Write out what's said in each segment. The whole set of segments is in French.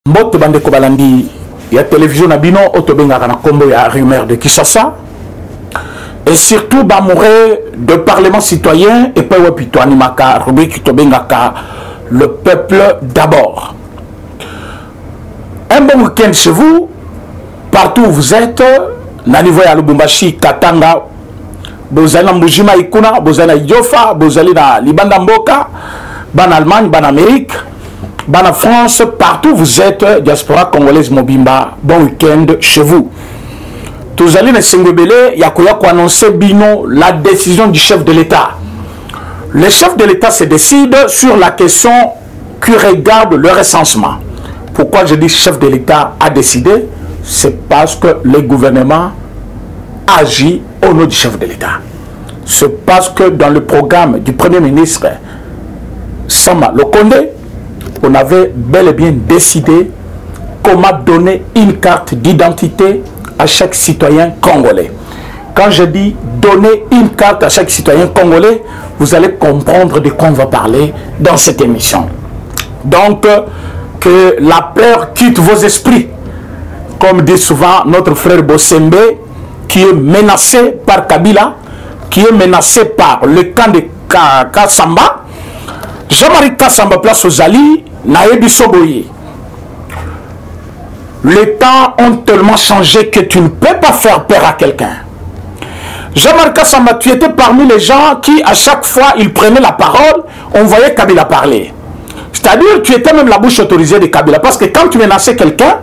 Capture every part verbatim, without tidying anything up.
Mbote bande kobalandi ya télévision na bino otobengaka na kombo ya rumeur de Kinshasa et surtout bamouré de parlement citoyen et pas wapito animaka rubrique tobengaka le peuple d'abord. Un bon week-end chez vous, partout où vous êtes, na niveau ya Lubumbashi, Katanga, bozali na Mbujima Ikuna, bozali na Yofa, bozali na Libanda Mboka, ban Allemagne, ban Amérique, ban France, partout où vous êtes, diaspora congolaise Mobimba, bon week-end chez vous. Tous allez na Sengobele, yakoya ko annoncer bino la décision du chef de l'État. Le chef de l'État se décide sur la question qui regarde le recensement. Pourquoi je dis chef de l'État a décidé? C'est parce que le gouvernement agit au nom du chef de l'État. C'est parce que dans le programme du Premier ministre Sama Lokonde, on avait bel et bien décidé comment donner une carte d'identité à chaque citoyen congolais. Quand je dis donner une carte à chaque citoyen congolais, vous allez comprendre de quoi on va parler dans cette émission. Donc, que la peur quitte vos esprits. Comme dit souvent notre frère Bossembe, qui est menacé par Kabila, qui est menacé par le camp de Kassamba. Jean-Marie Kassamba place aux alliés, Naebi Soboye. Les temps ont tellement changé que tu ne peux pas faire peur à quelqu'un. Jean-Marie Kassamba, tu étais parmi les gens qui, à chaque fois, ils prenaient la parole, on voyait Kabila parler. C'est-à-dire, tu étais même la bouche autorisée de Kabila. Parce que quand tu menaçais quelqu'un,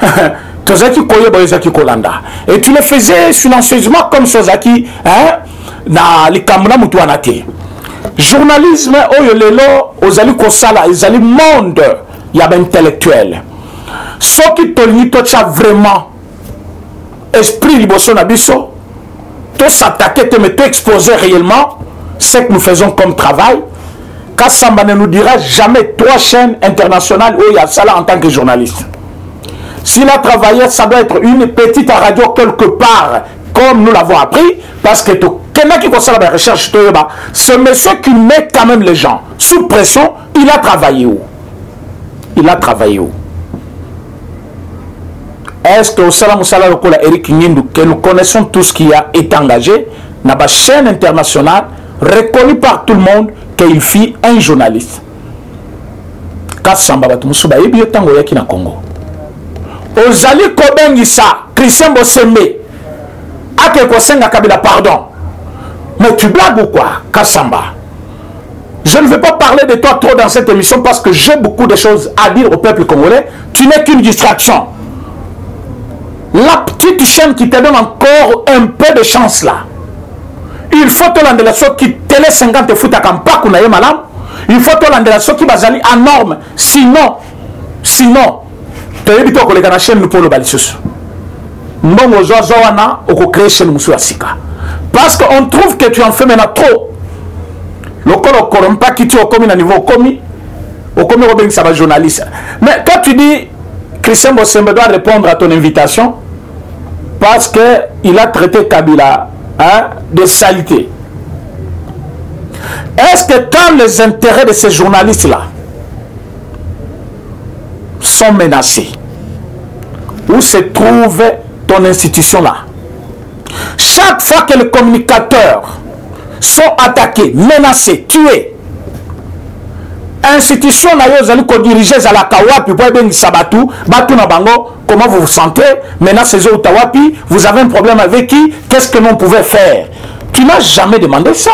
et tu le faisais silencieusement comme Sozaki, hein, na likamuna mutuanate. Journalisme, oyo lelo, ozali kosala, ozali monde, y a intellectuel. Ce qui te lit, toi, vraiment esprit liboso nabiso, toi s'attaquer, te mettre exposer réellement ce que nous faisons comme travail. Kassamba ne nous dira jamais trois chaînes internationales où il y a ça là en tant que journaliste. S'il a travaillé, ça doit être une petite radio quelque part, comme nous l'avons appris, parce que quelqu'un qui concerne la recherche, ce monsieur qui met quand même les gens sous pression, il a travaillé où? Il a travaillé où? Est-ce que au Salam Salam Lokola Eric Nindou, que nous connaissons tout ce qui a été engagé, dans la chaîne internationale, reconnue par tout le monde, qu'il fit un journaliste. Kassamba Batumusuba, et bien tango yaki na Congo. Ozali Kobengisa, Christian Bossembe, Ake Kosenga Kabila, pardon. Mais tu blagues ou quoi, Kassamba? Je ne vais pas parler de toi trop dans cette émission parce que j'ai beaucoup de choses à dire au peuple congolais. Tu n'es qu'une distraction. La petite chaîne qui te donne encore un peu de chance là. Il faut que l'andelasso qui télé cinquante foot à Kampaku na malam. Il faut que l'andelasso qui basali en norme. Sinon, sinon, tu as dit que la chaîne nous pour le balisus. Non, aux oiseaux, on va créer chaîne Moussouasika. Parce qu'on trouve que tu en fais maintenant trop. Le corps ne pas qui tu as commis à niveau commis. Au commis, on ça va journaliste. Mais quand tu dis Christian Bossembe doit répondre à ton invitation parce qu'il a traité Kabila, hein, de saleté. Est-ce que quand les intérêts de ces journalistes-là sont menacés, où se trouve ton institution-là? Chaque fois que les communicateurs sont attaqués, menacés, tués, institution na dirigée à la Kawapi, comment vous vous sentez? Maintenant, ces autres Tawapi, vous avez un problème avec qui? Qu'est-ce que l'on pouvait faire? Tu n'as jamais demandé ça.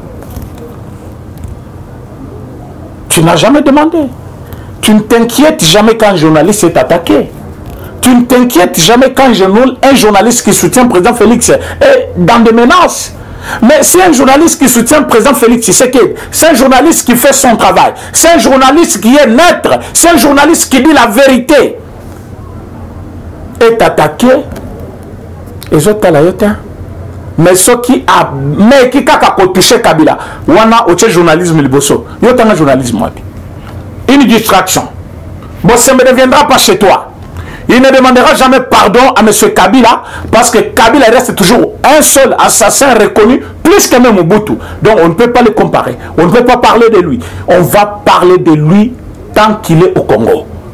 Tu n'as jamais demandé. Tu ne t'inquiètes jamais quand un journaliste est attaqué. Tu ne t'inquiètes jamais quand un journaliste qui soutient le président Félix est dans des menaces. Mais c'est un journaliste qui soutient le président Félix Tshisekedi, c'est un journaliste qui fait son travail, c'est un journaliste qui est neutre, c'est un journaliste qui dit la vérité. Est attaqué, les autres là, mais ceux qui a, mais qui a touché Kabila, wana au journalisme liboso, yotanga journalisme une distraction. Bon, ça ne reviendra pas chez toi. Il ne demandera jamais pardon à M. Kabila parce que Kabila reste toujours un seul assassin reconnu plus que même Mobutu. Donc on ne peut pas le comparer. On ne peut pas parler de lui. On va parler de lui tant qu'il est au Congo.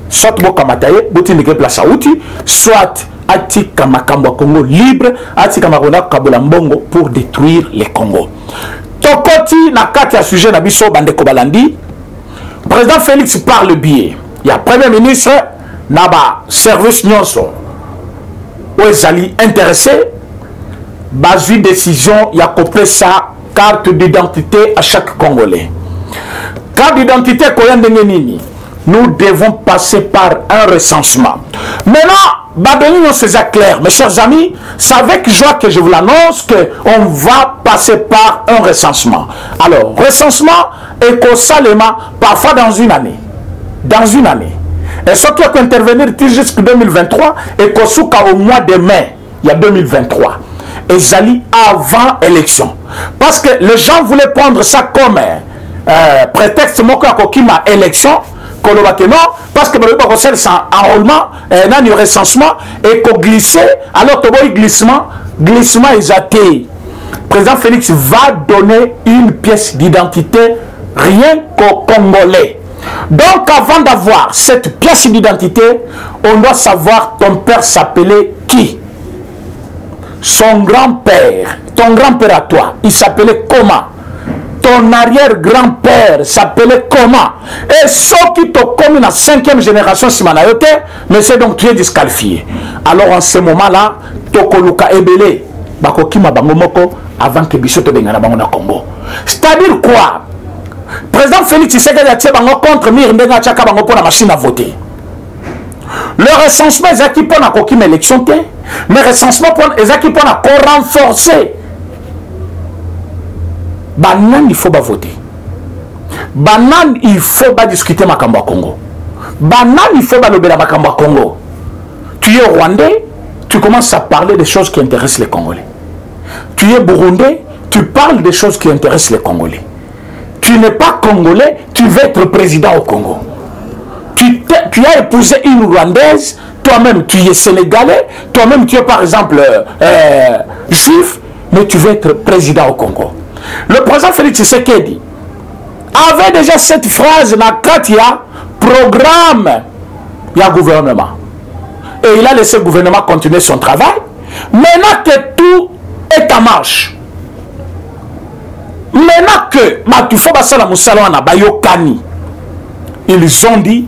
soit bokamataye botindike place outi soit atika makambo Congo libre atika makona kabola mbongo pour détruire les Congo. Tokoti na kati ya sujet na biso bandeko balandi président Félix par le biais il y a premier ministre na ba service nyonso oezali intéressé bazui décision ya kopesa carte d'identité à chaque Congolais. Carte d'identité koyandenge nini? Nous devons passer par un recensement. Maintenant, Babelino c'est clair. Mes chers amis, c'est avec joie que je vous l'annonce qu'on va passer par un recensement. Alors, recensement est constamment, parfois dans une année. Dans une année. Et surtout qu'intervenir jusqu'en deux mille vingt-trois et qu'au mois de mai, il y a deux mille vingt-trois. Et Zali avant élection. Parce que les gens voulaient prendre ça comme euh, prétexte à Kokima élection. Non, parce que le conseil c'est un enrôlement, un recensement et qu'on glissait, alors que le glissement, glissement est athée. Président Félix va donner une pièce d'identité rien qu'aux Congolais. Donc avant d'avoir cette pièce d'identité, on doit savoir ton père s'appelait qui? Son grand-père, ton grand-père à toi, il s'appelait comment? Ton arrière-grand-père s'appelait comment? Et ceux qui t'ont commis la cinquième génération Simanayote, mais c'est donc tu es disqualifié. Alors en ce moment-là, Tokoluka Ebele, Bakokima Bangomoko, avant que Bissoto Bengana Bangona Congo. C'est-à-dire quoi? Président Félix Tshisekedi a tiré contre Mirndenga Tchaka Bango pour la machine à voter. Le recensement est qui pour la Kokima élection, mais le recensement est qui pour la renforcer. Banan, il faut pas voter. Banan, il faut pas discuter Makamba Congo. Banan, il faut pas le Makamba Congo. Tu es Rwandais, tu commences à parler des choses qui intéressent les Congolais. Tu es Burundais, tu parles des choses qui intéressent les Congolais. Tu n'es pas Congolais, tu veux être président au Congo. Tu, tu as épousé une Rwandaise, toi-même tu es Sénégalais, toi-même tu es par exemple euh, juif, mais tu veux être président au Congo. Le président Félix Tshisekedi avait déjà cette phrase dans Katia, programme, il y a gouvernement. Et il a laissé le gouvernement continuer son travail. Maintenant que tout est en marche, maintenant que Matufo Basala Moussalwana Bayokani, ils ont dit,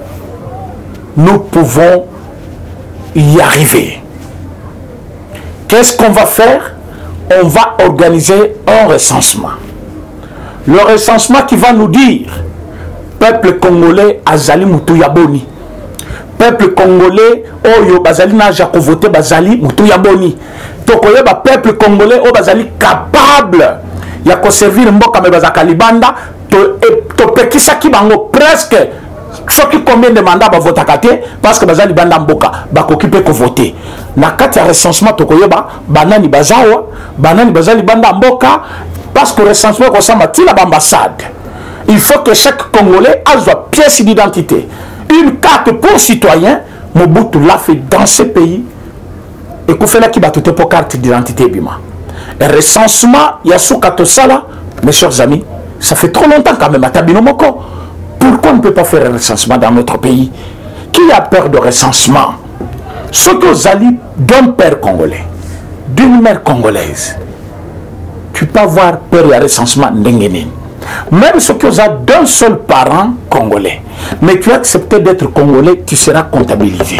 nous pouvons y arriver. Qu'est-ce qu'on va faire? On va organiser un recensement. Le recensement qui va nous dire peuple congolais Azali Moutouya-Boni. Peuple congolais Oyo Bazali na jako voté Bazali Moutouya-Boni. Tokoye ba peuple congolais Oyo Bazali capable ya ko servir mboka me bazaka libanda to to pekisa ki bango presque choki combien de mandats ba votaka te parce que bazali banda mboka ba kokipe ko voter. Na kati ya recensement tokoyeba banani bazawa banani bazali banda mboka parce que recensement kosamba ti la ambassade. Il faut que chaque Congolais a une pièce d'identité, une carte pour citoyen. Mobutu l'a fait dans ce pays et qu'on fait là qui bat tout pour carte d'identité bima. Et recensement yasuka tosala, mes chers amis, ça fait trop longtemps quand même à Tabino Moko. Pourquoi on ne peut pas faire un recensement dans notre pays? Qui a peur de recensement? Ceux qui ont alliés d'un père congolais, d'une mère congolaise, tu peux avoir peur de recensement n'engenin. Même ceux qui ont d'un seul parent congolais, mais tu as accepté d'être congolais, tu seras comptabilisé.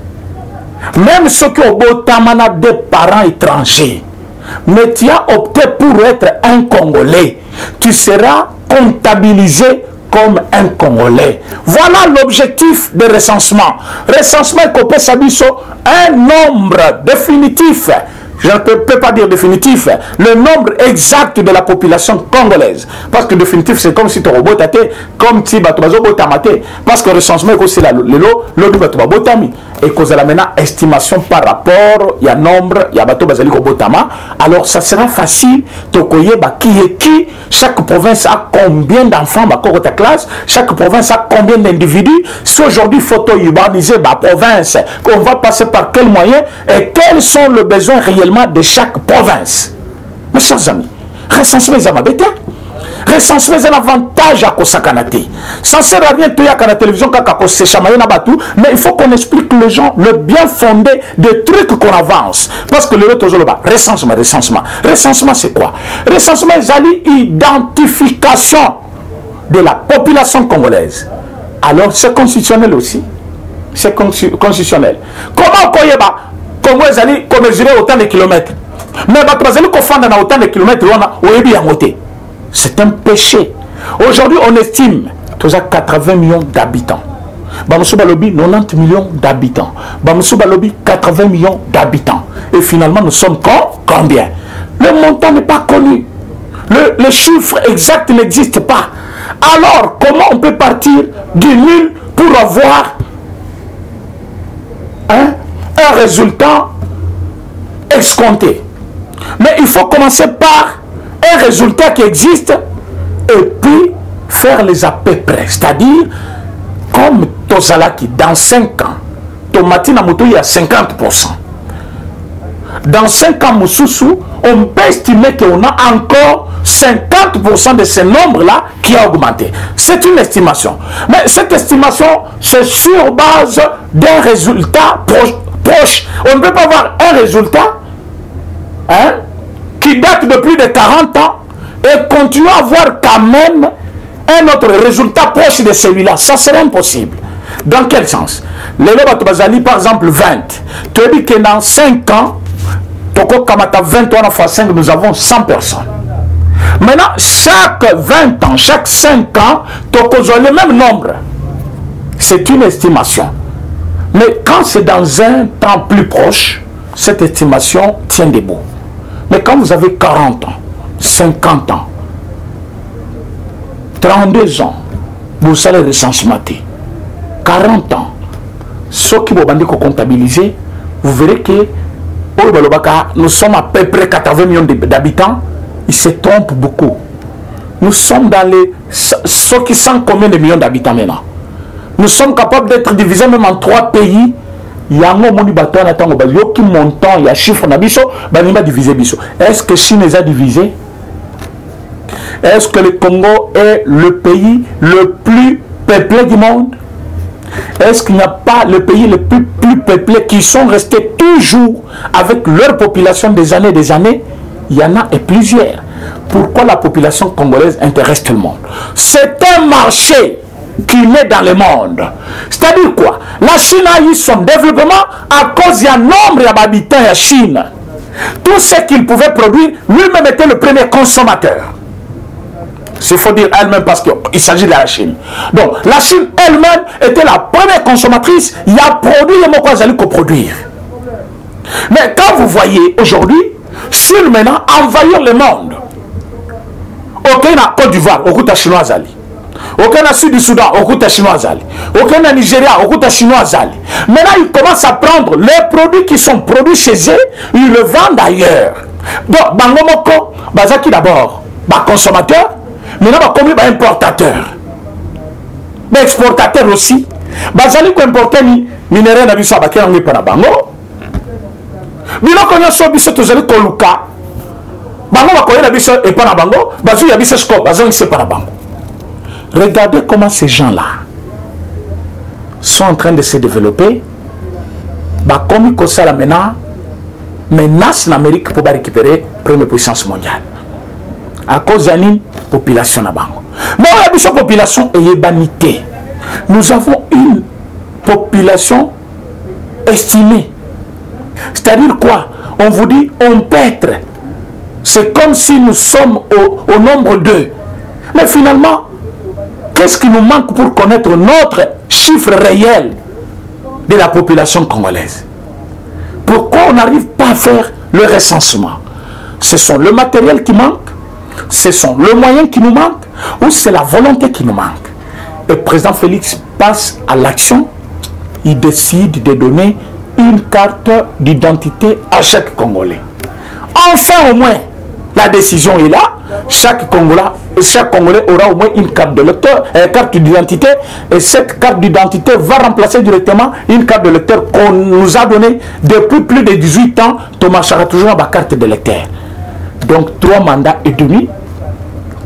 Même ceux qui ont des parents étrangers, mais tu as opté pour être un Congolais, tu seras comptabilisé comme un Congolais. Voilà l'objectif de recensement. Recensement est Sabiso, un nombre définitif. Je ne peux, peux pas dire définitif, le nombre exact de la population congolaise. Parce que définitif, c'est comme si tu robot t'atais, comme si tu as parce que le recensement est aussi là, le lot, l'autre botami. Et que vous avez maintenant estimation par rapport, il y a nombre, il y a bateau bazali robotama. Alors ça sera facile, tokoye ba qui est qui, chaque province a combien d'enfants dans ta classe, chaque province a combien d'individus. Si aujourd'hui il faut urbaniser la province, on va passer par quels moyens et quels sont les besoins réellement de chaque province. Mes chers amis, recensement les amabéta. recensement est un avantage à Kosakanate. Ça ne sert à rien de à la télévision quand c'est chamaillé na batou, mais il faut qu'on explique aux gens le bien fondé des trucs qu'on avance. Parce que le retour le bas, recensement, recensement. Recensement, c'est quoi? Recensement, c'est l'identification de la population congolaise. Alors, c'est constitutionnel aussi. C'est constitutionnel. Comment Koyeba, Congo est allé mesurer autant de kilomètres? Mais autant de kilomètres, c'est un péché. Aujourd'hui, on estime qu'il y a quatre-vingts millions d'habitants. Bamoussouba Lobi, quatre-vingts millions d'habitants. Bamoussouba Lobi, quatre-vingts millions d'habitants. Et finalement, nous sommes combien? Le montant n'est pas connu. Le, le chiffre exact n'existe pas. Alors, comment on peut partir du nul pour avoir hein, un résultat escompté? Mais il faut commencer par un résultat qui existe et puis faire les à peu près. C'est-à-dire, comme Tozalaki, dans cinq ans, Tomati Namoto, il y a cinquante pour cent. Dans cinq ans, Moussoussou, on peut estimer qu'on a encore cinquante pour cent de ce nombre-là qui a augmenté. C'est une estimation. Mais cette estimation, c'est sur base d'un résultat proche, proche. On ne peut pas avoir un résultat hein, qui date de plus de quarante ans et continuer à avoir quand même un autre résultat proche de celui-là. Ça serait impossible. Dans quel sens? Les Lobatobazali, par exemple, vingt. Tu dis que dans cinq ans, Toko Kamata vingt-trois fois cinq, nous avons cent personnes. Maintenant, chaque vingt ans, chaque cinq ans, Toko a le même nombre. C'est une estimation. Mais quand c'est dans un temps plus proche, cette estimation tient debout. Mais quand vous avez quarante ans, cinquante ans, trente-deux ans, vous allez recensement. quarante ans, ceux qui vont comptabiliser, vous verrez que nous sommes à peu près quatre-vingts millions d'habitants. Ils se trompent beaucoup. Nous sommes dans les... Ceux qui sont combien de millions d'habitants maintenant? Nous sommes capables d'être divisés même en trois pays. Il y a un moment où qui montant, il y a un chiffre d'abisso, il va diviser bisso. Est-ce que Chine les a divisés? Est-ce que le Congo est le pays le plus peuplé du monde? Est-ce qu'il n'y a pas le pays le plus, plus peuplé qui sont restés toujours avec leur population des années et des années? Il y en a et plusieurs. Pourquoi la population congolaise intéresse tout le monde? C'est un marché qui naît dans le monde. C'est-à-dire quoi? La Chine a eu son développement à cause d'un nombre d'habitants à la Chine. Tout ce qu'il pouvait produire, lui-même était le premier consommateur. Il faut dire elle-même parce qu'il s'agit de la Chine. Donc, la Chine elle-même était la première consommatrice. Il a produit les mots qu'on allait coproduire. Mais quand vous voyez aujourd'hui, Chine maintenant envahir le monde. Aucun à Côte d'Ivoire, au côté chinois ali. Aucun à Sud du Soudan, au côté chinois ali. Aucun à Nigeria, au côté chinois ali. Maintenant, ils commencent à prendre les produits qui sont produits chez eux, ils le vendent ailleurs. Donc, Bangomoko, Bazaki d'abord, bah, consommateur. Maintenant, comme un importateur, mais exportateur aussi, bazali ko importer ni minerai na biso abaki ngi pana bango. Bilo ko nyoso biso tozali ko luka. Bango ba ko na biso e pana bango, bazu ya biso sko, bazu ngi se pana bango. Regardez comment ces gens-là sont en train de se développer. Ba comme ko sala maintenant menace l'Amérique pour récupérer la première puissance mondiale. À cause de la population. Mais la population est banité. Nous avons une population estimée. C'est-à-dire quoi? On vous dit, on peut être. C'est comme si nous sommes au, au nombre deux. Mais finalement, qu'est-ce qui nous manque pour connaître notre chiffre réel de la population congolaise? Pourquoi on n'arrive pas à faire le recensement? Ce sont le matériel qui manque, ce sont le moyen qui nous manque, ou c'est la volonté qui nous manque. Le président Félix passe à l'action, il décide de donner une carte d'identité à chaque Congolais. Enfin au moins, la décision est là, chaque Congolais, chaque Congolais aura au moins une carte de lecteur, une carte d'identité, et cette carte d'identité va remplacer directement une carte de lecteur qu'on nous a donnée depuis plus de dix-huit ans. Thomas Chara toujours ma carte de lecteur. Donc trois mandats et demi,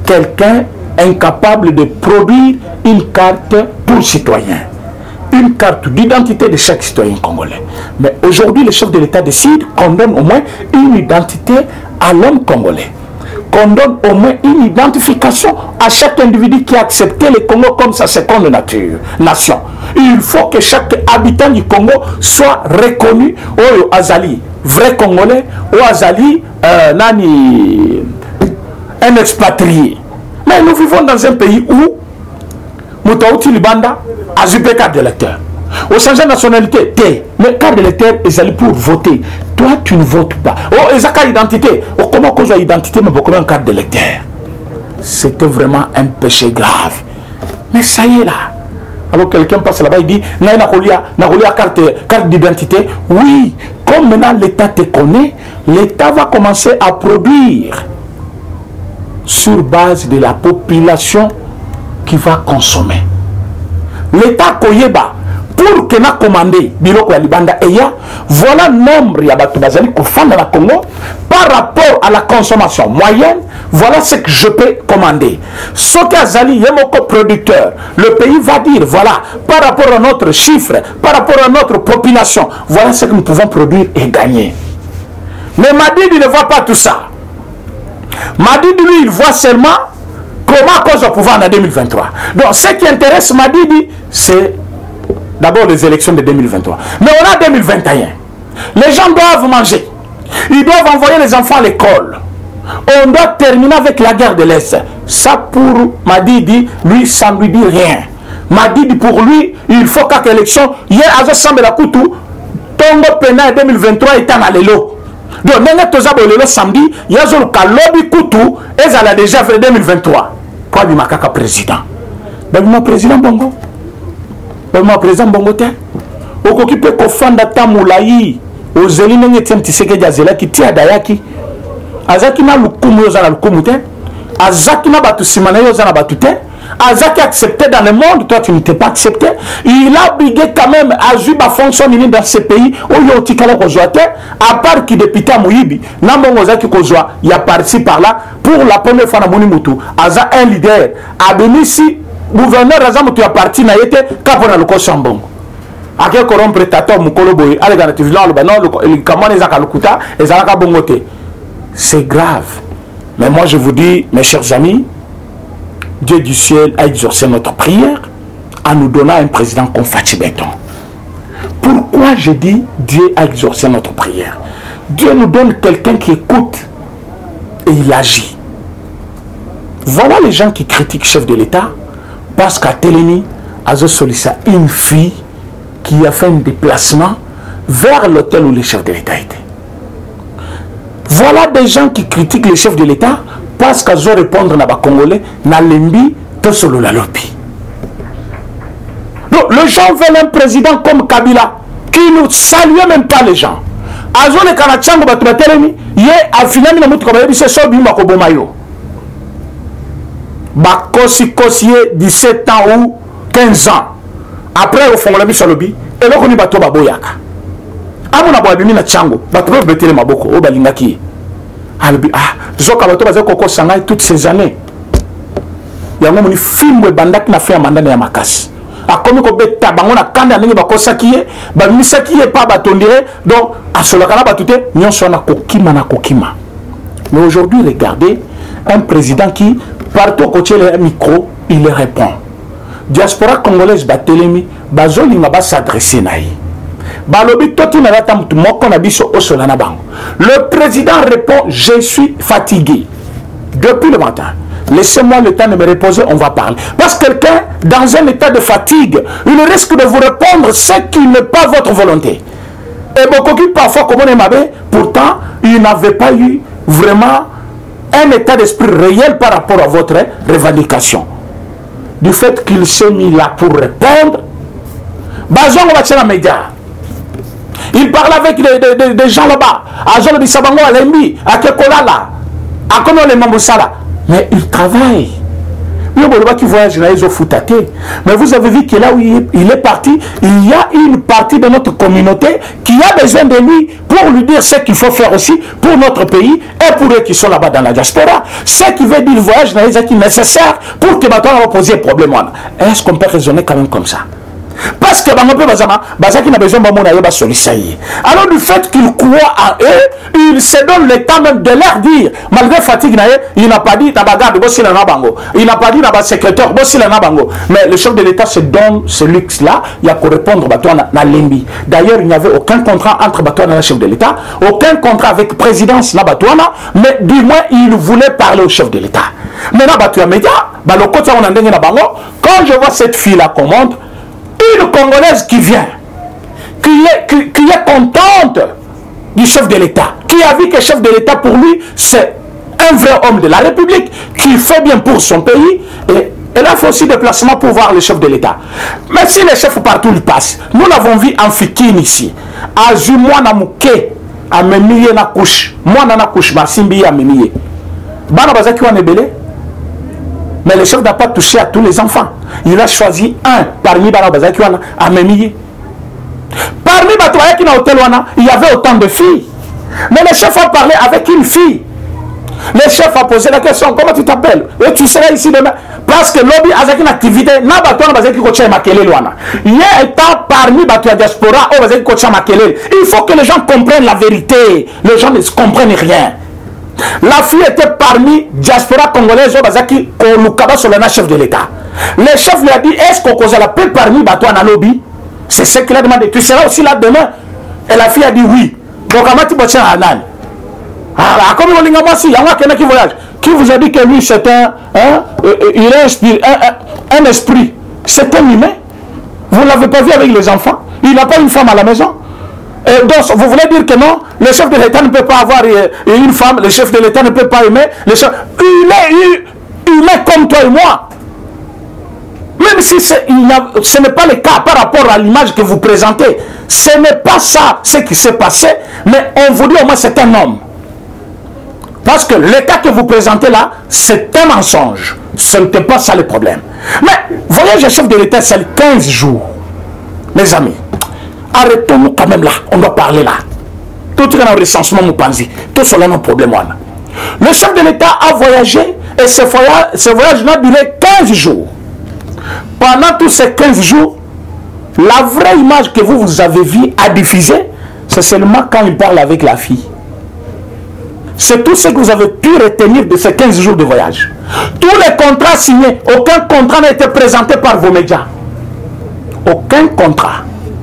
quelqu'un incapable de produire une carte pour citoyen, une carte d'identité de chaque citoyen congolais. Mais aujourd'hui, le chef de l'État décide qu'on donne au moins une identité à l'homme congolais, qu'on donne au moins une identification à chaque individu qui a accepté le Congo comme sa seconde nature, nation. Il faut que chaque habitant du Congo soit reconnu au Azali, vrai Congolais, au Azali, euh, nani, un expatrié. Mais nous vivons dans un pays où Moutaouti Libanda a zupé carte d'électeur. Au changement de nationalité, t'es. Mais carte d'électeur, ils allaient pour voter. Toi, tu ne votes pas. Oh, ils ont carte d'identité. Oh, comment cause de identité, mais pourquoi une carte d'électeur? C'était vraiment un péché grave. Mais ça y est là. Alors quelqu'un passe là-bas, il dit, n'a n'a carte, carte d'identité. Oui, comme maintenant l'État te connaît, l'État va commencer à produire sur base de la population qui va consommer. L'État Koyeba, pour que na commandé biloko ya libanda eya, voilà nombre ya bato bazali kofanda na Congo par rapport à la consommation moyenne, voilà ce que je peux commander. Ce qu'Azali yemoko producteur, le pays va dire, voilà, par rapport à notre chiffre, par rapport à notre population, voilà ce que nous pouvons produire et gagner. Mais Madidi ne voit pas tout ça. Madidi, lui, il voit seulement comment cause au pouvoir en deux mille vingt-trois. Donc, ce qui intéresse Madidi, c'est d'abord les élections de deux mille vingt-trois. Mais on a deux mille vingt et un. Les gens doivent manger. Ils doivent envoyer les enfants à l'école. On doit terminer avec la guerre de l'Est. Ça, pour Madidi, lui, ça ne lui dit rien. Madidi, pour lui, il faut qu'à l'élection, hier, à Zambe la Koutou, Tongo Pena deux mille vingt-trois est en allélo. Donc, le samedi, il y a un lobby Koutou et ça l'a déjà fait deux mille vingt-trois. Quoi du macaque président? Ben, mon président Bongo. Ben, mon président Bongo, t'es. Au occupé qu'on fanda tamoulaï, aux élimines, tiens, tu sais que Yazela qui tient Dayaki. Azaki na lukumu yozana lukumu te. Azaki na batu simana yozana batu te. Azaki accepté dans le monde, toi tu ne t'es pas accepté. Il a obligé quand même à jouer ma fonction dans ce pays où il y a un petit à part qui député à Mouyibi, il y a parti par là pour la première fois dans Monimutu. Aza un leader, a béni si gouverneur Azamutu a parti na yete kapona loko chambon. A quel corrompre tato mukolo boy, allez dans le village, non, le comment les akalukuta, et zalaka bongote. C'est grave. Mais moi je vous dis, mes chers amis, Dieu du ciel a exaucé notre prière en nous donnant un président comme Fathi Benton. Pourquoi je dis Dieu a exaucé notre prière? Dieu nous donne quelqu'un qui écoute et il agit. Voilà les gens qui critiquent le chef de l'État parce qu'à Téléni, Azo Solissa, une fille qui a fait un déplacement vers l'hôtel où le chef de l'État était. Voilà des gens qui critiquent le chef de l'État parce qu'ils ont répondre à les Congolais, na lembi, to solo la lopi. Donc, les gens veulent un président comme Kabila, qui ne salue même pas les gens. Azo le Kanachango Batouatelemi, yé a finalement na mutu kabayebi se sobi makobomayo. Bakosi kosiye dix-sept ans ou quinze ans. Après, au fond, on l'a mis sur le bi, et là, on y bateau baboyaka. Amona boabimi na chango, bateau betele maboko, o balingaki. Ah, Zoka bato baza koko sangai toutes ces années. Yango moni film we bandak na fait amandana ya makasi. Akomi ko beta bango na kanda ndenge bakosaki ye, ba misaki ye pa batondire donc asolaka na batute nyonso na kokima na kokima. Mais aujourd'hui regardez un président qui partout côté le micro, il répond. Diaspora congolaise batelemi bazolinga ba s'adresser na ye. Le président répond, je suis fatigué. Depuis le matin. Laissez-moi le temps de me reposer, on va parler. Parce que quelqu'un, dans un état de fatigue, il risque de vous répondre ce qui n'est pas votre volonté. Et beaucoup qui parfois, comme on est pourtant, il n'avait pas eu vraiment un état d'esprit réel par rapport à votre revendication. Du fait qu'il s'est mis là pour répondre, Bazon va tirer la média. Il parle avec des, des, des gens là-bas. À Jean Bissabango, à Lembi, à Kekolala, à Kono les Mamboussala. Mais il travaille. qui voyage au Foutate. Mais vous avez vu que là où il est parti, il y a une partie de notre communauté qui a besoin de lui pour lui dire ce qu'il faut faire aussi pour notre pays et pour eux qui sont là-bas dans la diaspora. Ce qui veut dire le voyage est nécessaire pour que maintenant on va poser problème. Est-ce qu'on peut raisonner quand même comme ça? Parce que Bazaki n'a besoin de solution. Alors du fait qu'il croit en eux, il se donne le temps même de leur dire, malgré fatigue, il n'a pas dit il n'a pas dit dans secrétaire, mais le chef de l'État se donne ce luxe-là, il y a qu'à répondre à Lembi. D'ailleurs, il n'y avait aucun contrat entre Batouana et le chef de l'État, aucun contrat avec la présidence na Batouana, mais du moins il voulait parler au chef de l'État. Maintenant, Batouana Média, quand je vois cette fille-là qu'on montre, une Congolaise qui vient, qui est, qui, qui est contente du chef de l'État, qui a vu que le chef de l'État, pour lui, c'est un vrai homme de la République, qui fait bien pour son pays, et elle a fait aussi des placements pour voir le chef de l'État. Mais si les chefs partout le passent, nous l'avons vu en Fikine ici, à Zumwa na Mouké, à Memie na couche, moi na couche, ma Simbi à Memie. Bana Bazaki wa Nebele. Mais le chef n'a pas touché à tous les enfants. Il a choisi un parmi les qui ont amené. Parmi les qui ont hôtel, il y avait autant de filles. Mais le chef a parlé avec une fille. Le chef a posé la question, comment tu t'appelles? Et tu seras ici demain. Parce que lobby a une activité, il y a étant parmi la diaspora, il faut que les gens comprennent la vérité. Les gens ne comprennent rien. La fille était parmi diaspora congolaise qui ont sur le chef de l'État. Le chef lui a dit, est-ce qu'on cause la paix parmi Bato à lobby? C'est ce qu'il a demandé. Tu seras aussi là demain? Et la fille a dit oui. Donc, ah, comme on dit, il y a quelqu'un qui voyage. Qui vous a dit que lui, c'est un, hein, il est un, un, un esprit? C'est un humain. Vous ne l'avez pas vu avec les enfants? Il n'a pas une femme à la maison? Et donc, vous voulez dire que non, le chef de l'État ne peut pas avoir une femme, le chef de l'État ne peut pas aimer, le chef... il est humain comme toi et moi. Même si ce n'est pas le cas par rapport à l'image que vous présentez, ce n'est pas ça ce qui s'est passé, mais on vous dit au moins c'est un homme. Parce que le cas que vous présentez là, c'est un mensonge. Ce n'était pas ça le problème. Mais, voyez, le chef de l'État, c'est quinze jours. Mes amis. Arrêtons-nous quand même là, on doit parler là. Tout est dans le recensement, Moupanzi. Tout cela, nos problèmes. Le chef de l'État a voyagé et ce voyage, ce voyage a duré quinze jours. Pendant tous ces quinze jours, la vraie image que vous, vous avez vue à diffuser, c'est seulement quand il parle avec la fille. C'est tout ce que vous avez pu retenir de ces quinze jours de voyage. Tous les contrats signés, aucun contrat n'a été présenté par vos médias. Aucun contrat.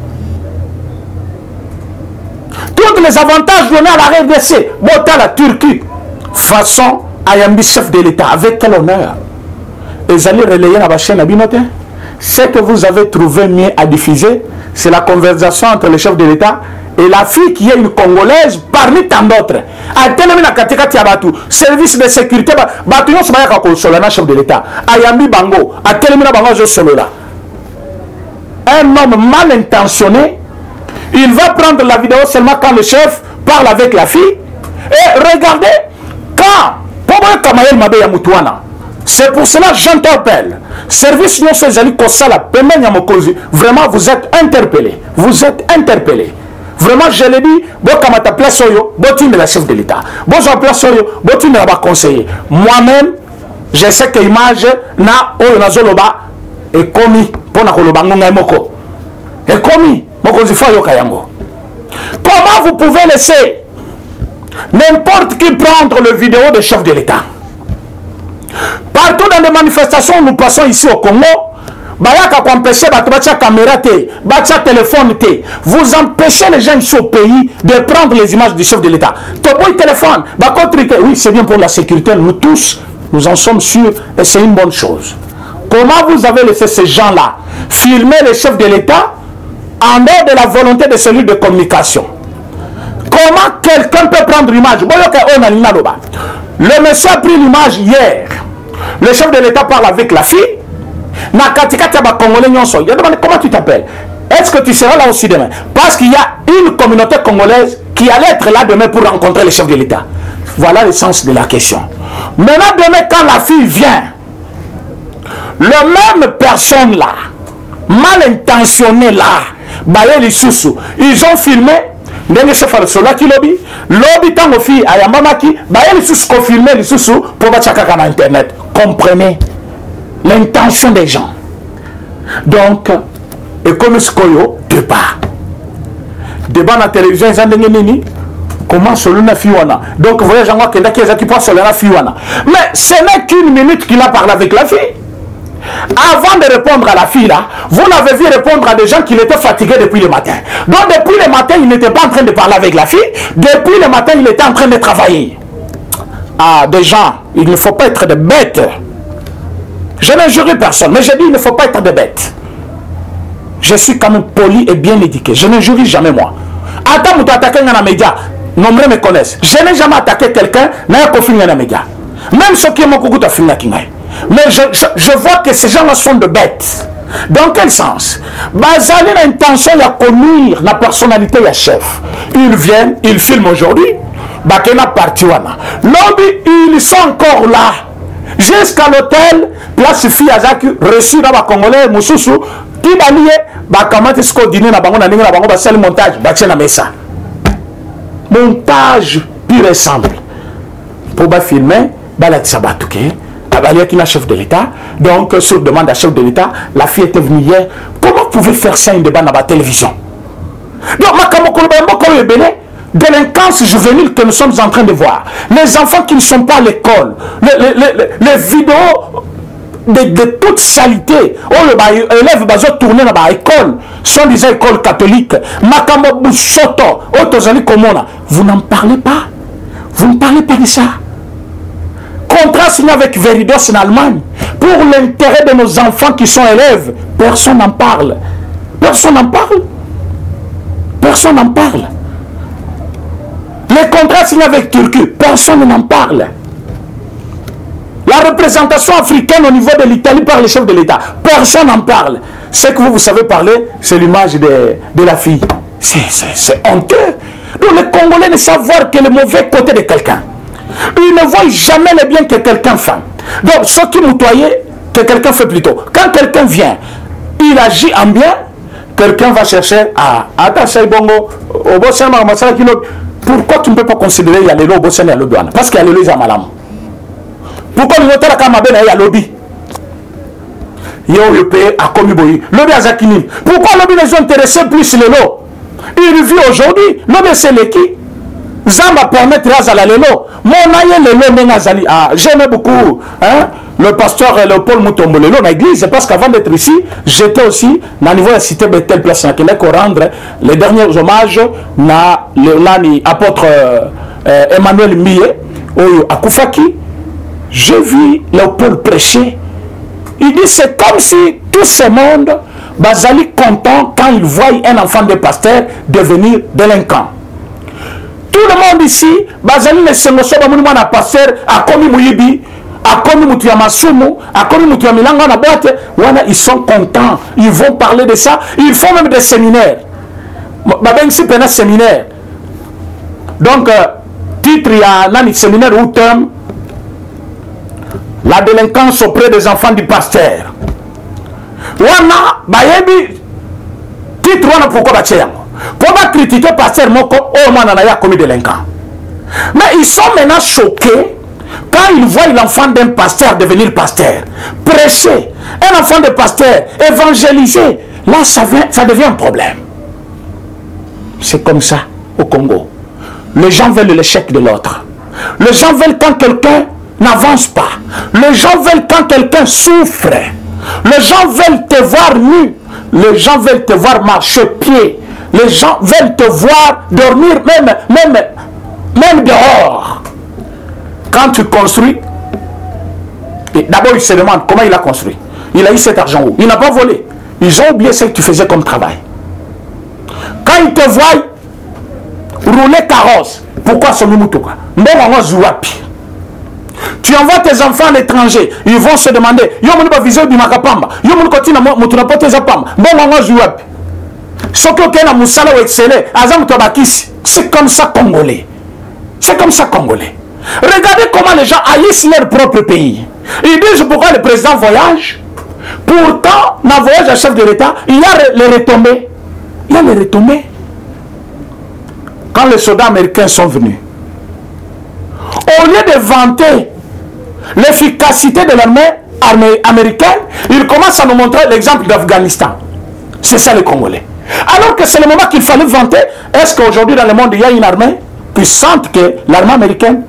Tous les avantages donnés à la R D C, à la Turquie, façon Ayambi chef de l'État, avec quel honneur? Et vous allez relayer la chaîne à Binote. Ce que vous avez trouvé mieux à diffuser, c'est la conversation entre le chef de l'État et la fille qui est une Congolaise parmi tant d'autres. A tellement na katika tiabatu, service de sécurité, batu yon sabaya kako solana chef de l'État. Ayambi bango, a tellement na bango jo solola. Un homme mal intentionné, il va prendre la vidéo seulement quand le chef parle avec la fille. Et regardez, quand c'est pour cela que j'interpelle. Service non sezali kosala pemenya mokozi. Vraiment, vous êtes interpellé. Vous êtes interpellé. Vraiment, je l'ai dit, bon, comme ta place oyo, botin de la chef de l'État. Bon, je place oyo, botin de la conseiller. Moi-même, je sais que l'image na oyo na zoloba est commis pour na koloba ngonga moko. Est commis. Comment vous pouvez laisser n'importe qui prendre le vidéo de chef de l'État? Partout dans les manifestations, nous passons ici au Congo, téléphone, vous empêchez les gens ici au pays de prendre les images du chef de l'État. Téléphone, oui, c'est bien pour la sécurité, nous tous, nous en sommes sûrs et c'est une bonne chose. Comment vous avez laissé ces gens-là filmer le chef de l'État en dehors de la volonté de celui de communication? Comment quelqu'un peut prendre l'image? Le monsieur a pris l'image hier. Le chef de l'État parle avec la fille. Il a demandé comment tu t'appelles. Est-ce que tu seras là aussi demain? Parce qu'il y a une communauté congolaise qui allait être là demain pour rencontrer le chef de l'État. Voilà le sens de la question. Maintenant, demain, quand la fille vient, le même personne là, mal intentionné là, ils ont filmé, ndenge se fala sola ki lobby, lobby tango fi ayamamaki, baye lisusu ko filmer lisusu pour batchaka na internet. Comprenez l'intention des gens. Donc, et comme ce koyo débat. Débat na télévision ils ndenge nini? Comment Soluna Fiwana? Donc, vous voyez, j'en vois qui passe Soluna Fiwana. Mais ce n'est qu'une minute qu'il a parlé avec la fille. Avant de répondre à la fille là, vous l'avez vu répondre à des gens qui étaient fatigués depuis le matin. Donc depuis le matin, il n'était pas en train de parler avec la fille. Depuis le matin, il était en train de travailler. Ah, des gens, il ne faut pas être des bêtes. Je n'injurie personne, mais je dis il ne faut pas être des bêtes. Je suis quand même poli et bien éduqué. Je n'injurie jamais moi. Attends, vous attaquez dans les médias. Nombreux me connaissent. Je n'ai jamais attaqué quelqu'un dans les médias. Même ceux qui m'ont coucou à finir. Mais je, je, je vois que ces gens-là sont de bêtes. Dans quel sens? Bazali a l'intention de connuire la personnalité du chef. Ils viennent, ils filment aujourd'hui. Bakena parti wana. Lobby, ils sont encore là. Jusqu'à l'hôtel, place fille Azaki, reçu dans la Congolais, Moussoussou, qui va lier, bakamate ce dîner na bango na ninga na bango ba sel montage, batia na mesa. Montage pur et simple. Pour ba filmer, ba la tsabatuke. Il y a un chef de l'État, donc sur demande à chef de l'État, la fille était venue hier. Comment vous pouvez faire ça une débat dans la télévision? Donc, délinquance juvénile que nous sommes en train de voir, les enfants qui ne sont pas à l'école, les, les, les, les vidéos de, de toute saleté, oh, les élèves qui sont tournés dans l'école, sont des écoles catholiques, vous n'en parlez pas, vous ne parlez pas de ça. Contrat signé avec Veridos en Allemagne pour l'intérêt de nos enfants qui sont élèves. Personne n'en parle. Personne n'en parle. Personne n'en parle. Les contrats signés avec Turquie, personne n'en parle. La représentation africaine au niveau de l'Italie par le chef de l'État, personne n'en parle. Ce que vous, vous savez parler, c'est l'image de, de la fille. C'est honteux. Donc les Congolais ne savent voir que le mauvais côté de quelqu'un. Ils ne voient jamais le bien que quelqu'un fait. Donc, ce qui moutoyait, que quelqu'un fait plutôt. Quand quelqu'un vient, il agit en bien, quelqu'un va chercher à... Pourquoi tu ne peux pas considérer qu'il y a les lobbies au lobby? Parce qu'il y a les lobbies à Malam. Pourquoi nous avons il y a lobby? Il y a le pays à Komiboyi. Lobby à Zakini. Pourquoi lobby les intéressés plus les lots? Il vit aujourd'hui. Lobby c'est l'équipe. Zamba permettre à la lelo. Mon aïe lelo n'engazali. Ah, j'aime beaucoup hein, le pasteur Léopold Mutombo lelo dans l'église parce qu'avant d'être ici, j'étais aussi dans le niveau de la cité de telle place qui est pour rendre les derniers hommages à l'apôtre euh, Emmanuel Millet à Koufaki. J'ai vu Léopold prêcher. Il dit c'est comme si tout ce monde bazali content quand il voit un enfant de pasteur devenir délinquant. Tout le monde ici, bazali ne sengoso ba munima na pasteur akomi muyibi, akomi mutu ya masumu, akomi mutu ya milanga na boîte, wana ils sont contents, ils vont parler de ça, ils font même des séminaires. Ba ben si pena séminaire. Donc euh, titre ya nani séminaire ou terme la délinquance auprès des enfants du pasteur. Wana bayebi titre wana pourquoi ba tchela. Pour pas critiquer pasteur Moko, oh man a commis délinquant. Mais ils sont maintenant choqués quand ils voient l'enfant d'un pasteur devenir pasteur, prêcher, un enfant de pasteur, évangéliser. Là, ça, vient, ça devient un problème. C'est comme ça au Congo. Les gens veulent l'échec de l'autre. Les gens veulent quand quelqu'un n'avance pas. Les gens veulent quand quelqu'un souffre. Les gens veulent te voir nu. Les gens veulent te voir marcher pied. Les gens veulent te voir dormir même, même, même dehors. Quand tu construis, d'abord ils se demandent comment il a construit. Il a eu cet argent où? Il n'a pas volé. Ils ont oublié ce que tu faisais comme travail. Quand ils te voient rouler carrosse, pourquoi ce moutouka? Tu envoies tes enfants à l'étranger, ils vont se demander, yo mon pas visé du makapamba, yo mon continue moutuna pote zapamba, bon on va c'est comme ça Congolais. C'est comme ça Congolais. Regardez comment les gens haïssent leur propre pays. Ils disent pourquoi le président voyage. Pourtant, dans le voyage à chef de l'État, il y a les retombées. Il y a les retombées. Quand les soldats américains sont venus, au lieu de vanter l'efficacité de l'armée américaine, ils commencent à nous montrer l'exemple d'Afghanistan. C'est ça les Congolais. Alors que c'est le moment qu'il fallait vanter. Est-ce qu'aujourd'hui dans le monde il y a une armée puissante que l'armée américaine?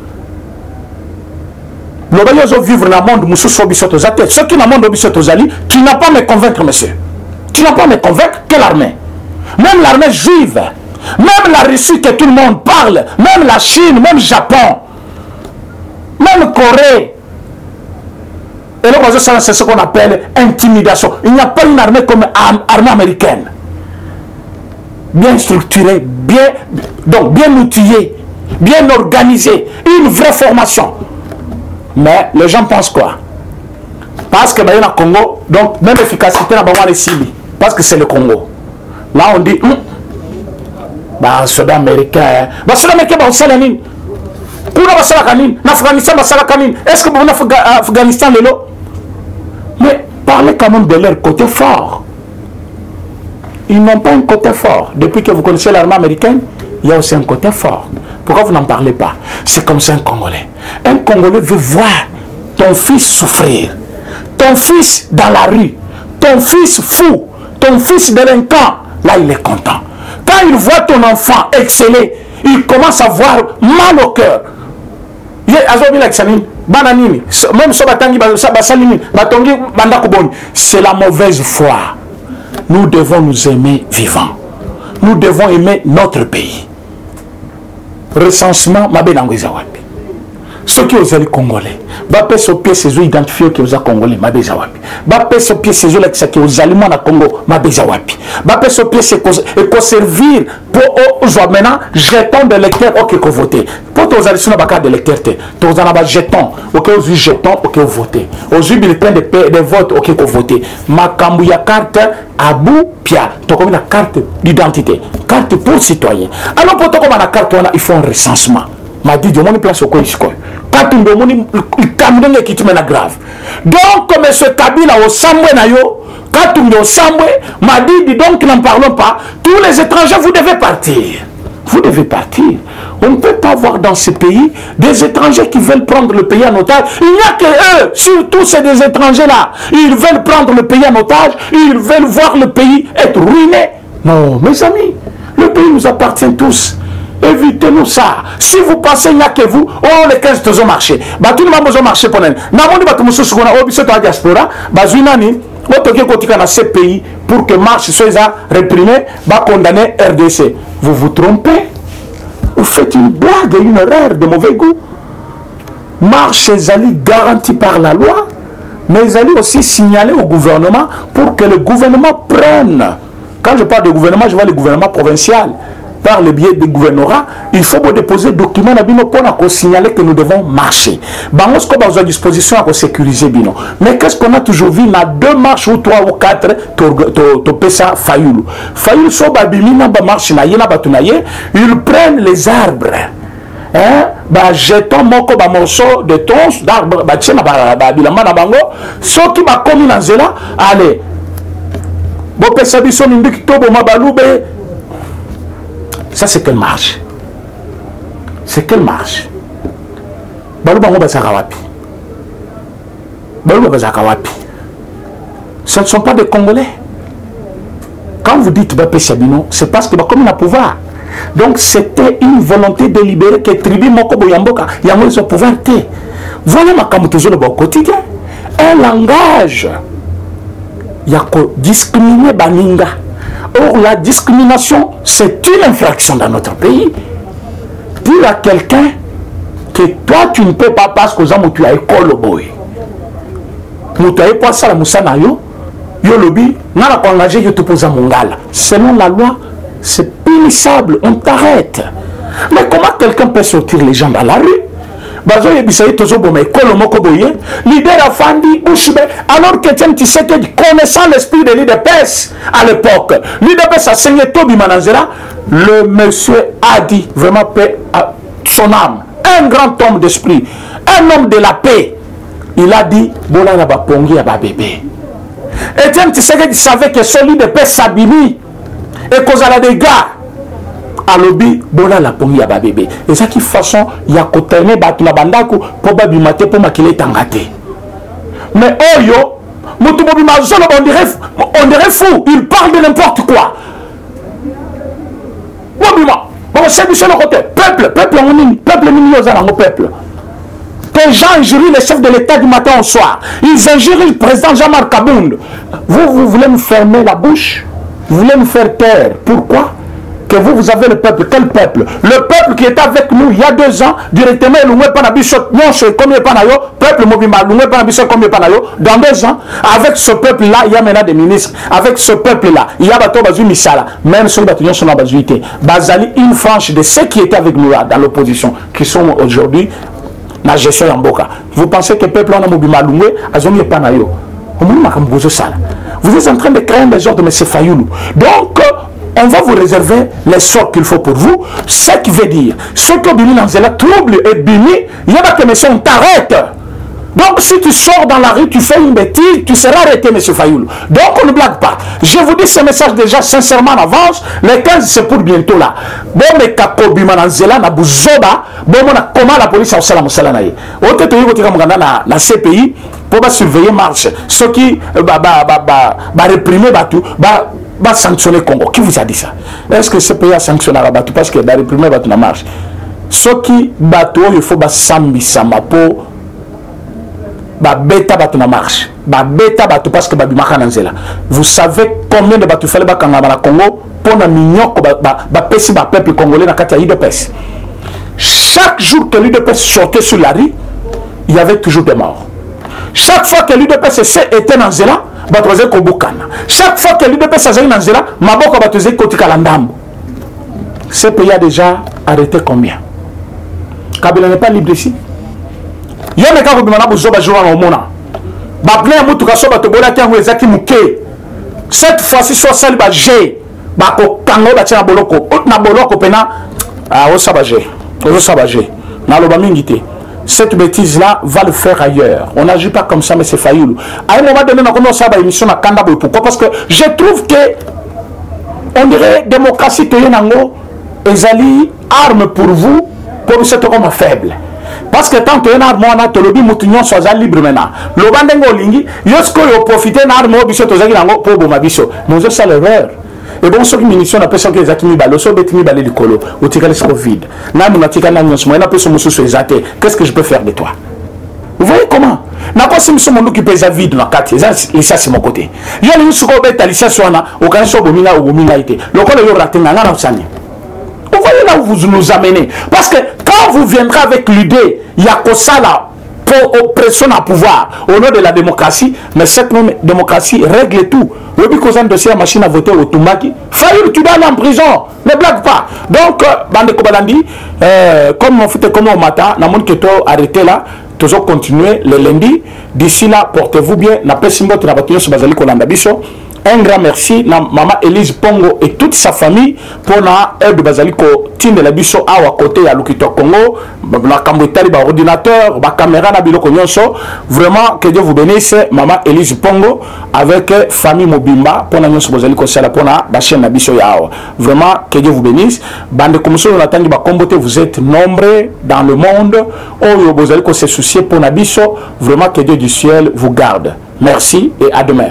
Le voyage vivre dans le monde, ceux qui dans le monde qui n'a pas me convaincre, monsieur. Qui n'a pas me convaincre que l'armée. Même l'armée juive, même la Russie que tout le monde parle, même la Chine, même le Japon, même Corée. Et là, c'est ce qu'on appelle intimidation. Il n'y a pas une armée comme l'armée américaine. Bien structurée, bien, donc bien outillée, bien organisée, une vraie formation. Mais les gens pensent quoi? Parce que bah, il y a le Congo, donc même efficacité dans le Sili, parce que c'est le Congo. Là on dit, hum, bah, soldat américain, bah, soldat américain, bah, on sait la ligne. Pour la ligne, l'Afghanistan, bah, ça la ligne. Est-ce que vous avez Afghanistan, le lot? Mais parlez quand même de leur côté fort. Ils n'ont pas un côté fort. Depuis que vous connaissez l'armée américaine, il y a aussi un côté fort. Pourquoi vous n'en parlez pas? C'est comme ça un Congolais. Un Congolais veut voir ton fils souffrir. Ton fils dans la rue. Ton fils fou. Ton fils délinquant. Là, il est content. Quand il voit ton enfant exceller, il commence à avoir mal au cœur. C'est la mauvaise foi. Nous devons nous aimer vivants. Nous devons aimer notre pays. Recensement, ma belle angoisse wapi. Ceux qui osent les Congolais, bapé sur pied ces identifiés qui osent Congolais, ma belle wapi. Bapé sur pied ces là qui osent aliments na Congo, ma belle wapi. Bapé sur pied ces et qu'on servir pour aux maintenant jetons de lecteurs ok qu'on voter. Pour tous les sur la carte de lecteur, tous en bas jetons, ok aux jetons ok qu'on voter. Aux bulletins de de vote ok qu'on voter. Ma cambuya carte à bout pia, tu comme la carte d'identité, carte pour citoyen. Alors pour toi comme la carte il faut un recensement. M'a dit, mon place au coin. Quand tu me dis, il camionne qui te mène grave. Donc, comme ce Kabila au Sambwe Nayo, quand tu me dis au Sambwe, m'a dit, donc, n'en parlons pas. Tous les étrangers, vous devez partir. Vous devez partir. On ne peut pas avoir dans ce pays des étrangers qui veulent prendre le pays en otage. Il n'y a que eux, surtout c'est des étrangers-là. Ils veulent prendre le pays en otage. Ils veulent voir le pays être ruiné. Non, mes amis, le pays nous appartient tous. Évitez-nous ça. Si vous pensez qu'il n'y a que vous, oh les quinze ont marché. Bah tout le monde a marché pour nous. N'avons pas tout le monde sur la diaspora. Bah Zunani, votre côté dans ce pays pour que marche soit réprimé, bah condamner R D C. Vous vous trompez. Vous faites une blague et une erreur de mauvais goût. Marche Zali garantie par la loi, mais Zali aussi signaler au gouvernement pour que le gouvernement prenne. Quand je parle de gouvernement, je vois le gouvernement provincial. Par le biais du gouvernorat, il faut déposer des documents pour signaler que nous devons marcher. Bangos qu'on a à disposition pour sécuriser bino. Mais qu'est-ce qu'on a toujours vu dans deux marches ou trois ou quatre to pesa Fayoulou. Fayoulou so babimina ba marche na yena batunaye, ils prennent les arbres. Hein? Ba jetons moko ba morceau de tronche d'arbre ba tchena ba ba bilama na bango, so qui ba komi na zela, allez. Bo pesa biso ndiki to bo mabalube. Ça, c'est quelle marche? C'est quelle marche? Ce ne sont pas des Congolais. Quand vous dites Bapé Sabino, c'est parce que comme il a pouvoir. Donc, c'était une volonté délibérée que Tribi Mokobo Yamboka, Yambo son pouvoir. Voilà ma kamoutozo le quotidien. Un langage. Yako discriminer Baninga. Or, la discrimination, c'est une infraction dans notre pays. Dire à quelqu'un que toi, tu ne peux pas parce que tu as école au boy. Tu as pas ça la moussana yo, yo lobby, n'a pas engagé yo te pose à mongala. Selon la loi, c'est punissable, on t'arrête. Mais comment quelqu'un peut sortir les gens dans la rue? Bazo yebisaye tozo boma école moko boye, leader afandi Bouchbe, alors que Etienne Tshisekedi, connaissant l'esprit de l'I D P S à l'époque, l'I D P S a saigné Tobi Mananzera, le monsieur a dit, vraiment paix à son âme, un grand homme d'esprit, un homme de la paix, il a dit, bola na ba pongi ya ba bébé. Etienne Tshisekedi savait que son lit de paix s'abîme et cause à la dégâts. À l'objet, voilà la pomme ya bébé. Et ça qui façon, il y a côté batu na bandaku pour babi maté pour maquiller tangate. Mais oh yo, on dirait, on dirait fou. Il parle de n'importe quoi. Bon, c'est du seul côté. Peuple, peuple, peuple, peuple. Tes gens injurient le chef de l'État du matin au soir. Ils injurient le président Jean-Marc Kabound. Vous, vous voulez nous fermer la bouche? Vous voulez nous faire taire? Pourquoi? Que vous, vous avez le peuple. Quel peuple? Le peuple qui était avec nous il y a deux ans, directement, peuple mobima, dans deux ans, avec ce peuple-là, il y a maintenant des ministres. Avec ce peuple-là, il y a Bato Bazou Mishala. Même ceux qui sont dans Bazouité. Bazali, une frange de ceux qui étaient avec nous là, dans l'opposition, qui sont aujourd'hui dans la gestion d'Amboka. Vous pensez que le peuple, on a mobima, Azomi Panayo. Vous êtes en train de créer des ordres de M. Fayoulou. Donc, on va vous réserver les sorts qu'il faut pour vous. Ce qui veut dire, ceux qui ont bini dans la trouble et bini, il y a que monsieur, on t'arrête. Donc si tu sors dans la rue, tu fais une bêtise, tu seras arrêté, monsieur Fayoulou. Donc on ne blague pas. Je vous dis ce message déjà sincèrement en avance. Les quinze, c'est pour bientôt là. Bon, mais Kakobima dans Zela, na Bouzoba, bon, on a comment la police a aussi la moussala naïe. Au fait, il y a na C P I pour surveiller marche. Ceux qui va réprimer tout, va sanctionner Congo. Qui vous a dit ça? Est-ce que ce pays a sanctionné la bateau parce que va réprimer la marche? Ceux qui bateau, il faut que sambi samapo, ba beta bateau na marche, ba beta bateau parce que babimaka nanzela. Vous savez combien de bateaux fallait bakanga na Congo pour na mignoko ba ba pesi ba peuple congolais na kati ya I D P S. Chaque jour que l'U D P S sortait sur la rue, il y avait toujours des morts. Chaque fois que l'U D P S était dans Zela, Batoze Kobukana. Chaque fois que l'U D P S est dans Zela, Maboko Batoze Kotikalandam. Ce pays a déjà arrêté combien? Kabila n'est pas libre ici. Il y a des cas où on a besoin de jouer au monde. Bablé Moutuka Soba Tobola Tiango Ezaki Mouké. Cette fois-ci, soit celle de G. Bako Kango Batia Boloko. Na Boloko Pena. Ah, au Sabagé. Au Sabagé. Na Lobamingité. Cette bêtise-là va le faire ailleurs. On n'agit pas comme ça, mais c'est Fayoulou. À un moment donné, on a commencé à émission à Kandabo. Pourquoi? Parce que je trouve que on dirait démocratie que Yango ezali arme pour vous pour cette homme faible. Parce que tant que y a une arme, on a te lobby moutignon soit libre maintenant. Le bandengo lingi, yosko yo profiter d'une arme au biso tozaki nango pour bomabiso. Nous ça l'erreur. Et bon, ceux qui munitions, on appelle ça que les acquis balles, ceux qui balles du colo, ou tika les vide. N'a mon atika n'a mon soin, n'a pas son moussou sur les athées. Qu'est-ce que je peux faire de toi? Vous voyez comment? N'a pas si monsieur mon qui pèse à vide dans la carte, ça c'est mon côté. Il y a une soukobe talissa soana, au cas où bomina ou bomina été. Le col est raté n'a pas de vous voyez là où vous nous amenez. Parce que quand vous viendrez avec l'idée, il y a que ça là. Pour oppression à pouvoir au nom de la démocratie, mais cette même démocratie règle tout. Le but qu'on a dossier la machine à voter au Toumaki, Fayoulou, tu dois aller en prison, ne blague pas. Donc, Bande Kobalandi, euh, comme on fait comme au matin, n'a monde que tu arrêté là, toujours continuer le lundi. D'ici là, portez-vous bien. N'a pas simbo tu n'as pas tenu sur Bazali Kolanda Biso. Un grand merci à maman Elise Pongo et toute sa famille pour la aide de Bazaliko Tine de la Bisso à côté à l'Okito Congo, la cambrotari, l'ordinateur, la caméra, la bilo Konyonso. Vraiment, que Dieu vous bénisse, maman Elise Pongo avec famille Mobimba pour la Nyonso Bazaliko Sala pour la chaîne de Bisso Yao. Vraiment, que Dieu vous bénisse. Bande comme ça, on attend que vous êtes nombreux dans le monde. Oh, Bazaliko se soucier pour la Bisso. Vraiment, que Dieu du ciel vous garde. Merci et à demain.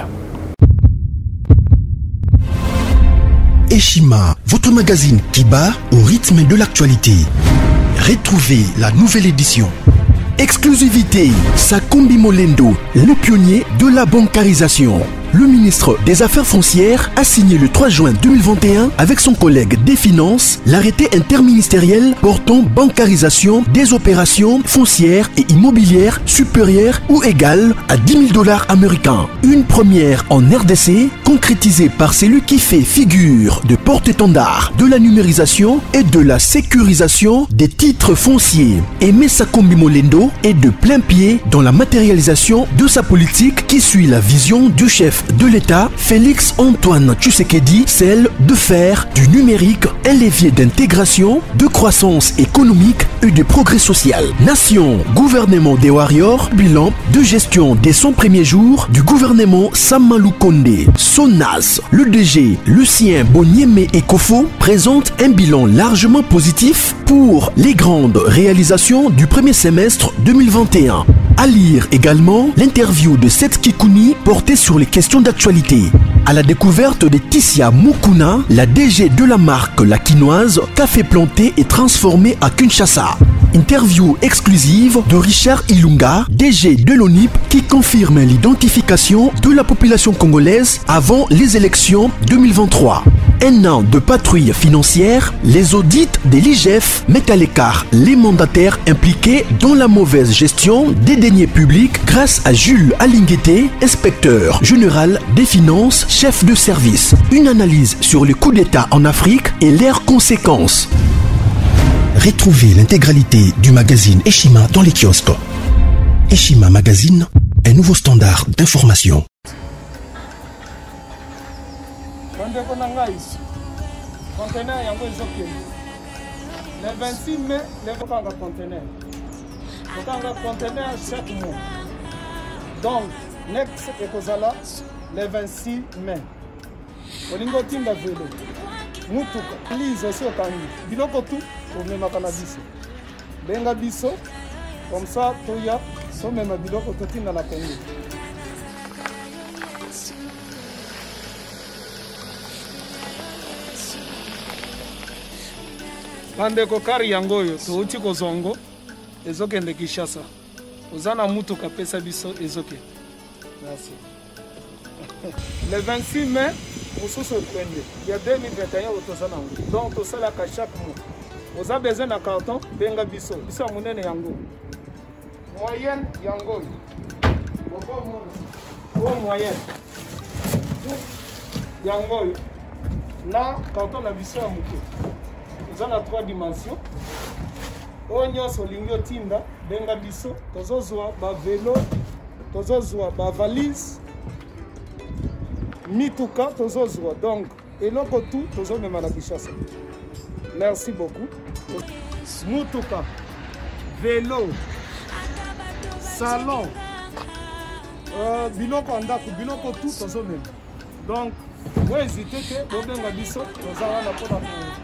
Eshima, votre magazine qui bat au rythme de l'actualité. Retrouvez la nouvelle édition. Exclusivité, Sakombi Molendo, le pionnier de la bancarisation. Le ministre des Affaires foncières a signé le trois juin deux mille vingt et un avec son collègue des Finances l'arrêté interministériel portant bancarisation des opérations foncières et immobilières supérieures ou égales à dix mille dollars américains. Une première en R D C concrétisée par celui qui fait figure de porte-étendard de la numérisation et de la sécurisation des titres fonciers. Aimé Sakombi Molendo est de plein pied dans la matérialisation de sa politique qui suit la vision du chef de l'État, Félix Antoine Tshisekedi, celle de faire du numérique un levier d'intégration, de croissance économique, et de progrès social. Nation, gouvernement des warriors, bilan de gestion des cent premiers jours du gouvernement Samalou Condé. Sonas, le D G Lucien Boniemé Ekofo présente un bilan largement positif pour les grandes réalisations du premier semestre deux mille vingt et un. À lire également l'interview de Seth Kikouni portée sur les questions d'actualité. À la découverte de Tissia Mukuna, la D G de la marque La Quinoise, café planté et transformé à Kinshasa. Interview exclusive de Richard Ilunga, D G de l'O N I P, qui confirme l'identification de la population congolaise avant les élections deux mille vingt-trois. Un an de patrouille financière, les audits de l'I G F mettent à l'écart les mandataires impliqués dans la mauvaise gestion des deniers publics grâce à Jules Alinguete, inspecteur général des finances, chef de service. Une analyse sur le coup d'État en Afrique et leurs conséquences. Retrouvez l'intégralité du magazine Eshima dans les kiosques. Eshima Magazine, un nouveau standard d'information. Le vingt-six mai, les conteneurs. Le conteneur chaque mois. Donc, next ekozala le vingt-six mai. Olingo tinda velo. Mutuka. Lise aussi otangi. Biloko tout pour même cannabis. Benga biso. Comme ça, toya. So même biloko tout tinda la Congo. Bandeko kari yangoyo touti kozongo ezokende Kinshasa. Ozana mutuka pesa biso ezoke. Merci. Le vingt-six mai, au sous-septembre, il y a deux mille vingt et un au Tosana. Donc, tout ça là, chaque mois. Vous avez besoin d'un carton, benga biso. Biso à monnaie yango. Moyenne yango. Bon moyenne. Yango. Là, carton la biso à mouké. Vous avez trois dimensions. Onyo solingyo tinda, benga biso. Tozozwa ba vélo, tozozwa ba valise. Mituka, tozozwa. Donc, et l'autre tout, tozo même à la Kinshasa. Merci beaucoup. Mutuka, vélo, salon, euh, biloko andako, biloko tout, tozo même. Donc, vous hésitez que vous benga biso, tozo la pour